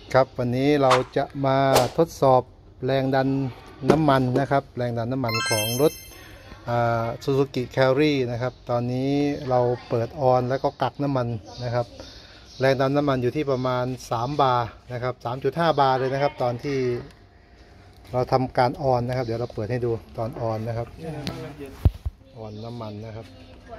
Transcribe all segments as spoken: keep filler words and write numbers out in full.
ครับวันนี้เราจะมาทดสอบแรงดันน้ำมันนะครับแรงดันน้ำมันของรถซูซูกิแครี่นะครับตอนนี้เราเปิดออนแล้วก็กักน้ำมันนะครับแรงดันน้ำมันอยู่ที่ประมาณสามบาร์นะครับ สามจุดห้า บาร์เลยนะครับตอนที่เราทำการออนนะครับเดี๋ยวเราเปิดให้ดูตอนออนนะครับออนน้ำมันนะครับ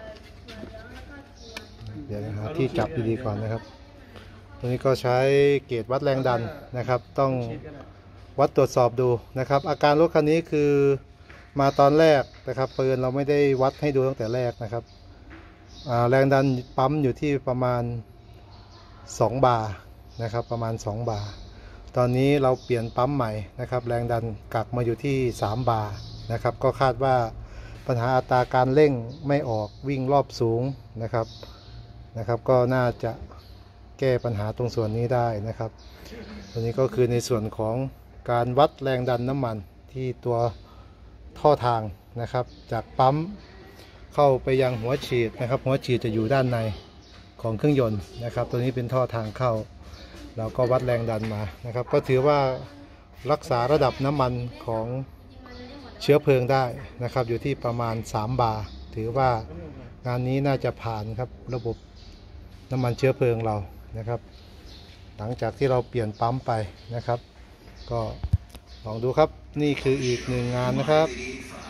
เดี๋ยวนะครับที่จับดีๆก่อนนะครับตัวนี้ก็ใช้เกจวัดแรงดันนะครับต้องวัดตรวจสอบดูนะครับอาการรถคันนี้คือมาตอนแรกนะครับเปินเราไม่ได้วัดให้ดูตั้งแต่แรกนะครับแรงดันปั๊มอยู่ที่ประมาณสองบาร์นะครับประมาณสองบาร์ตอนนี้เราเปลี่ยนปั๊มใหม่นะครับแรงดันกักมาอยู่ที่สามบาร์นะครับก็คาดว่าปัญหาอัตราการเร่งไม่ออกวิ่งรอบสูงนะครับนะครับก็น่าจะแก้ปัญหาตรงส่วนนี้ได้นะครับตัวนี้ก็คือในส่วนของการวัดแรงดันน้ำมันที่ตัวท่อทางนะครับจากปั๊มเข้าไปยังหัวฉีดนะครับหัวฉีดจะอยู่ด้านในของเครื่องยนต์นะครับตัวนี้เป็นท่อทางเข้าเราก็วัดแรงดันมานะครับก็ถือว่ารักษาระดับน้ำมันของเชื้อเพลิงได้นะครับอยู่ที่ประมาณสามบาร์ถือว่างานนี้น่าจะผ่านครับระบบน้ำมันเชื้อเพลิงเรานะครับหลังจากที่เราเปลี่ยนปั๊มไปนะครับก็ลองดูครับนี่คืออีกหนึ่งงานนะครับ